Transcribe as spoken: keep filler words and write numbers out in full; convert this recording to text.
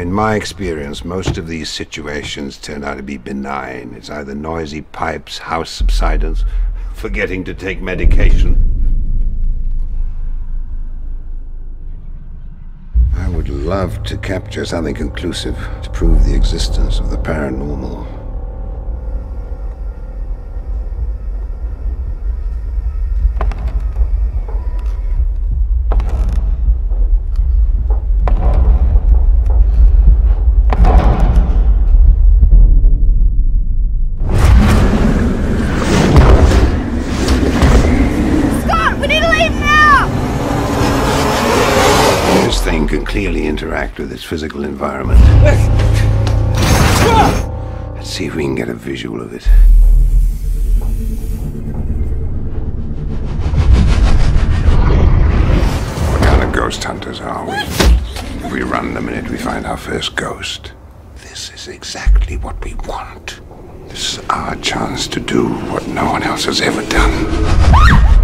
In my experience, most of these situations turn out to be benign. It's either noisy pipes, house subsidence, forgetting to take medication. I would love to capture something conclusive to prove the existence of the paranormal. This thing can clearly interact with its physical environment. Let's see if we can get a visual of it. What kind of ghost hunters are we? If we run the minute we find our first ghost. This is exactly what we want. This is our chance to do what no one else has ever done.